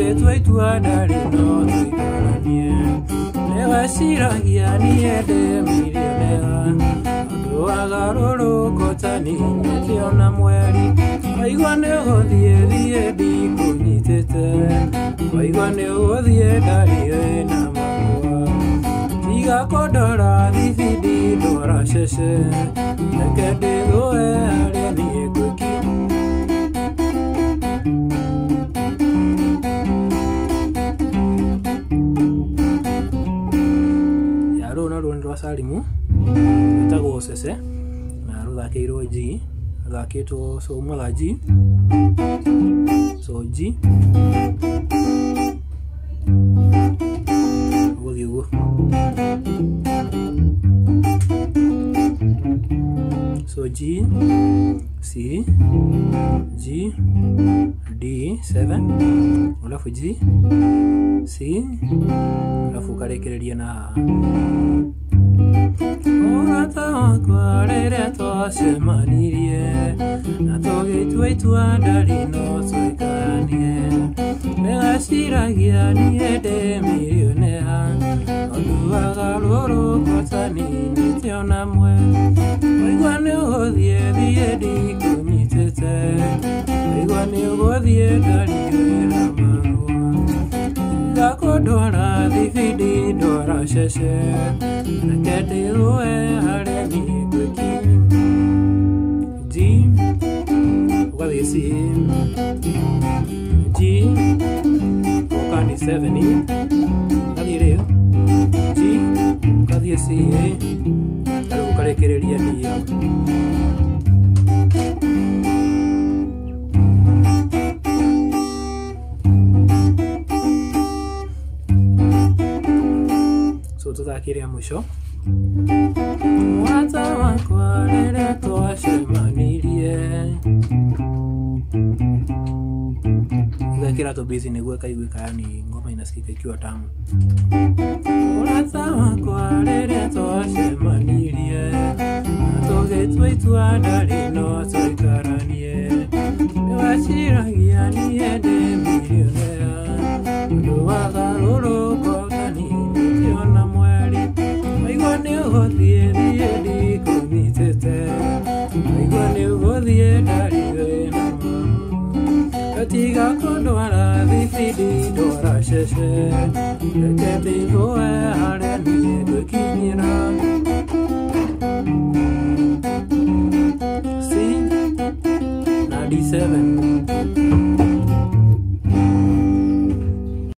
Twaitwa ndari no twikaranie Negaciragia niende milionea Andu agarũrũko tani nĩkĩona mweri Waigua nĩũgũthiĩ thiĩ ndikũnyitĩte Waigua nĩũgũthiĩ ndari wĩna mahũa Tiga kũndora thibindi ndwara cece Reke ndĩgũe harĩa niĩ ngũkinya Salimu Tago Sese na ruthakirwo G thakitwo so mwaga G so G Gothiugo so G C G D 7 alafu G C alafu karekereria na Wakwa rĩrĩa twacemanirie na tũgĩtua ndari no tũikaranie Negaciragia niĩ ndĩ milionea Andu agarũrũko tani nĩkĩona mweri Waigua nĩũgũthiĩ thiĩ ndikũnyitĩte Waigua nĩũgũthiĩ ndari wĩna mahũa Tiga kũndwara thibindi ndwara cece Reke ndĩgũe harĩa niĩ ngũkinya G ũgathiĩ C G ũka nĩ 7 ũgathiĩ rĩu G ũgathiĩ C rĩu ũkarekereria D Tuthakire mwisho Wata wakwa rĩrĩa twacemanirie Thakira to busy nĩguo kaiguĩka yani ngoma inasikika ikiwa tamu Wata wakwa rĩrĩa twacemanirie Tũgĩtua ndari no tũikaranie Negaciragia niĩ ndĩ milionea Andu agarũrũko tani nĩkĩona mweri Waigua nĩũgũthiĩ thiĩ ndikũnyitĩte Waigua nĩũgũthiĩ ndari wĩna mahũa Tiga kũndwara thibindi ndwara cece Reke ndĩgũe harĩa niĩ ngũkinyĩra C na D7